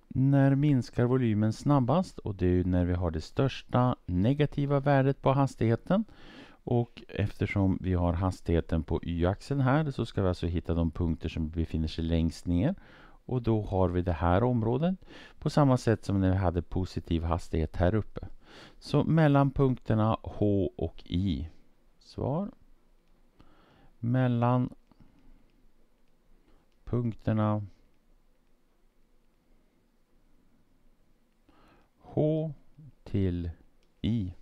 När minskar volymen snabbast? Och det är ju när vi har det största negativa värdet på hastigheten. Och eftersom vi har hastigheten på y-axeln här så ska vi alltså hitta de punkter som befinner sig längst ner. Och då har vi det här området på samma sätt som när vi hade positiv hastighet här uppe. Så mellan punkterna H och I. Svar. Mellan punkterna H till I.